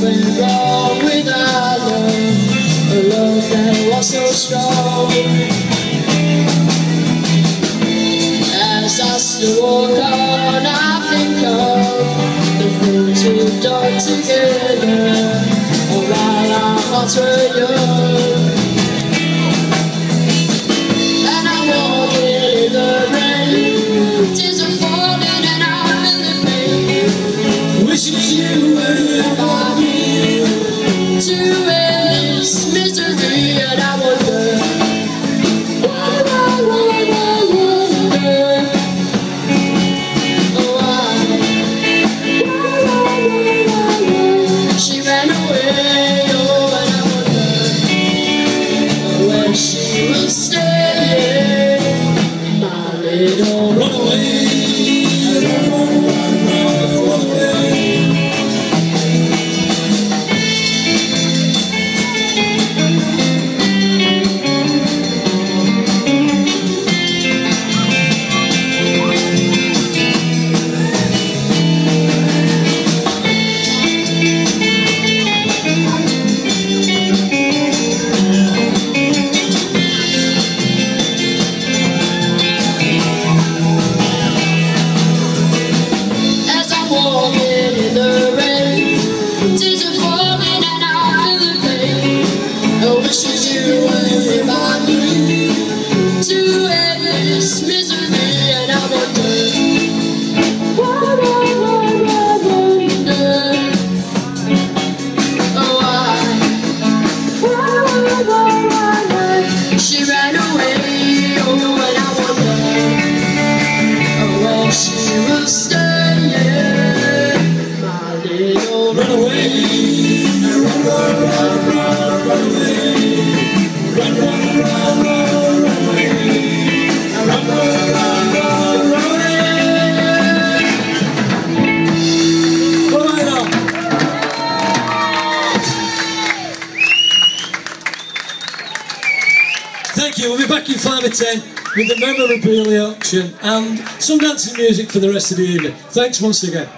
went wrong with our love, a love that was so strong. As I still walk on, I think of the things we've done together, while our hearts were young. And I'm walking in the rain, tears are falling and I'm in the pain, wishing you were by me to end this misery. And I wonder, why, she ran away, oh, and I wonder where she will stay, my little runaway. Run, run, run, run, run away. Walking in the rain, tears are falling and I feel the pain. I wish that you were by me to end this misery. And I wonder, wonder, oh why she ran away, oh, and I wonder where she will stay. Run away, run, run, run, run, run away. Run, run, run, run, run away. Run, run, run, run, run away. All right now. Thank you. We'll be back in 5 or 10 with the memorabilia auction and some dancing music for the rest of the evening. Thanks once again.